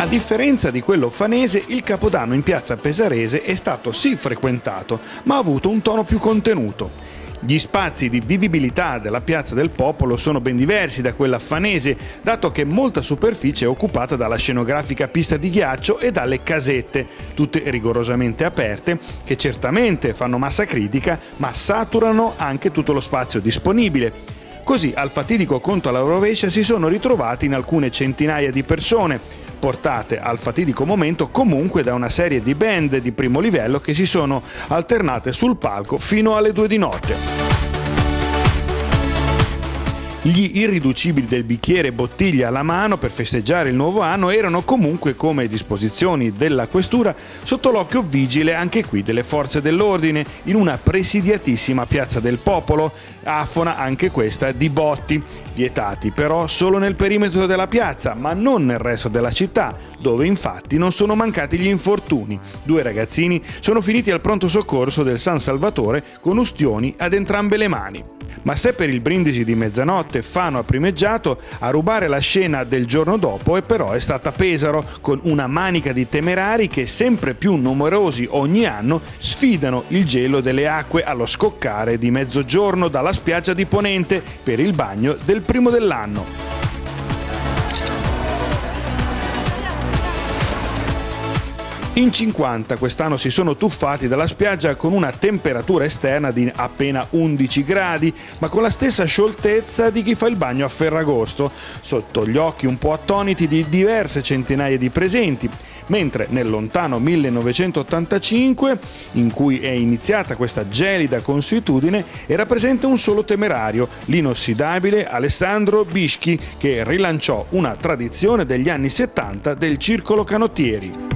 differenza di quello fanese, il Capodanno in piazza Pesarese è stato sì frequentato, ma ha avuto un tono più contenuto. Gli spazi di vivibilità della Piazza del Popolo sono ben diversi da quella fanese, dato che molta superficie è occupata dalla scenografica pista di ghiaccio e dalle casette, tutte rigorosamente aperte, che certamente fanno massa critica, ma saturano anche tutto lo spazio disponibile. Così al fatidico conto alla rovescia si sono ritrovati in alcune centinaia di persone, portate al fatidico momento comunque da una serie di band di primo livello che si sono alternate sul palco fino alle 2 di notte. Gli irriducibili del bicchiere bottiglia alla mano per festeggiare il nuovo anno erano comunque, come disposizioni della questura, sotto l'occhio vigile anche qui delle forze dell'ordine in una presidiatissima Piazza del Popolo, afona anche questa di botti, vietati però solo nel perimetro della piazza, ma non nel resto della città, dove infatti non sono mancati gli infortuni. 2 ragazzini sono finiti al pronto soccorso del San Salvatore con ustioni ad entrambe le mani. Ma se per il brindisi di mezzanotte Fano ha primeggiato, a rubare la scena del giorno dopo è stata Pesaro, con una manica di temerari che, sempre più numerosi ogni anno, sfidano il gelo delle acque allo scoccare di mezzogiorno dalla spiaggia di Ponente per il bagno del primo dell'anno. In 50 quest'anno si sono tuffati dalla spiaggia con una temperatura esterna di appena 11 gradi, ma con la stessa scioltezza di chi fa il bagno a Ferragosto, sotto gli occhi un po' attoniti di diverse centinaia di presenti, mentre nel lontano 1985, in cui è iniziata questa gelida consuetudine, era presente un solo temerario, l'inossidabile Alessandro Bischi, che rilanciò una tradizione degli anni 70 del circolo canottieri.